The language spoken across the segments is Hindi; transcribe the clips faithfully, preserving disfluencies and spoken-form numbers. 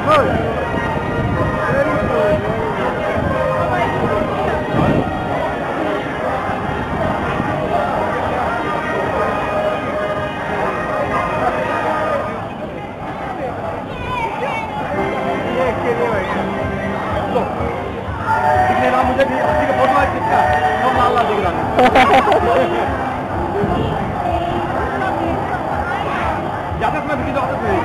मुझे भी हस्ती का फोटो है किसका सब लाल लाल दिख रहा ज्यादा समय भी ज्यादा ले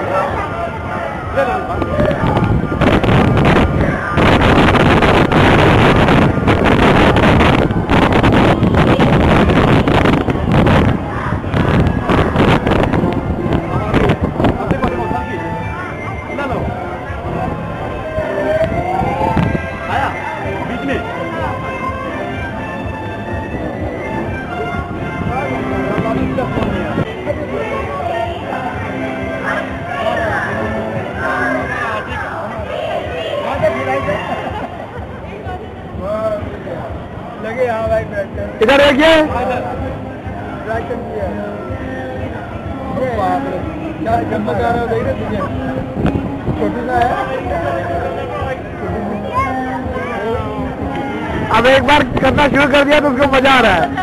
लगे हाँ भाई इधर है क्या क्या चमक आ रहा है देख रहे तुझे छोटी सा है। अब एक बार करना शुरू कर दिया तो उसको मजा आ रहा है।